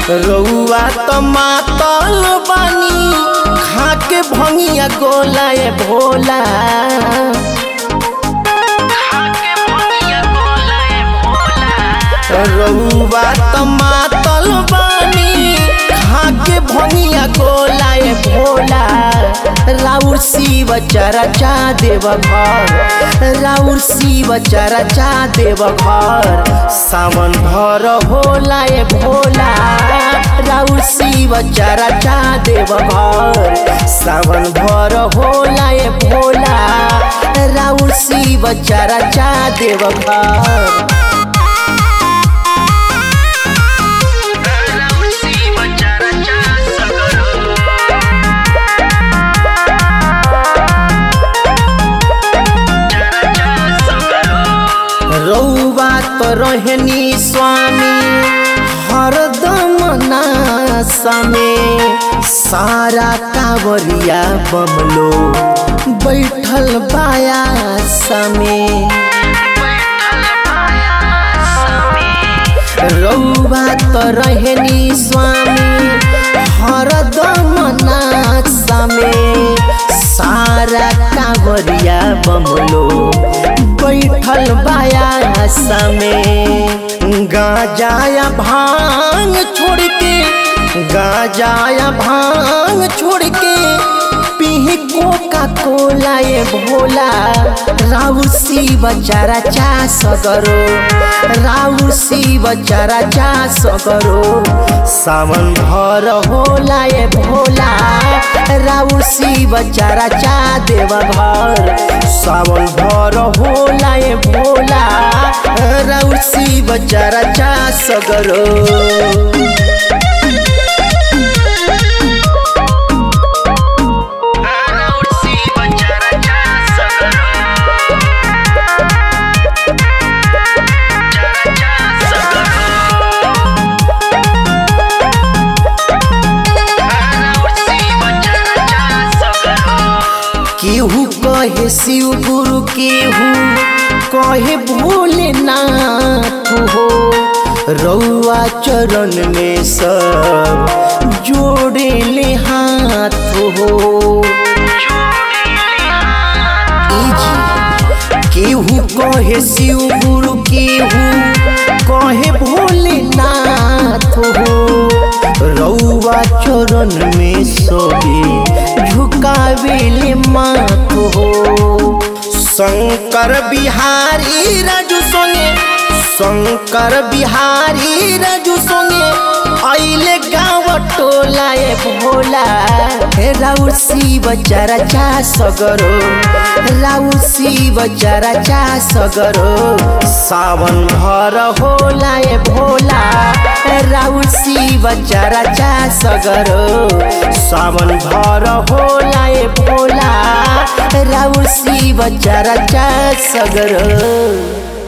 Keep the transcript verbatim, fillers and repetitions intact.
रउआ तो मातल बानी खा के भंगिया गोला ए भोला। रउआ तो मातल बानी खा के भंगिया गोला ए भोला। राउर शिव चरचा देव घर, राउर शिव चरचा देव घर। सावन भर होला ए भोला, राउर शिव चरचा देव घर। सावन भर होला ए भोला, राउर शिव चरचा देव घर। रउआ तो रहनी स्वामी हरदम नासा में। सारा कांवरिया बमलो बैठल बायासा में। रउआ तो रहनी स्वामी हरदम नासा में। सारा कांवरिया बमलो बैठल बायासा में। गांजाया भांग छोड़ के, गांजाया भांग छोड़ के पीही कोका कोला ए भोला। राउर शिव चरचा सगरो, राउर शिव चरचा सगरो। सावन भर होला ए भोला, राउर शिव चरचा देव घर। सावन भर होला ए भोला, राउर शिव चरचा सगरो। केहू कहे शिव गुरु, केहू कहे भोलेनाथ हो। रउआ चरण में सब जोड़े ले हाथ हो। केहू कहे शिव गुरु, केहू कहे भोलेनाथ हो। रउआ चरण में सोबे झुकावेले माथ हो। शंकर बिहारी राजू संगे, शंकर बिहारी राजू संगे आइले गाँव टोला ए भोला। राउर शिव चरचा सगरो, राउर शिव चरचा सगरो। सावन भर होला ए भोला, राउर शिव चरचा सगरो। सावन भर होला ए भोला, राउर शिव चरचा सगरो।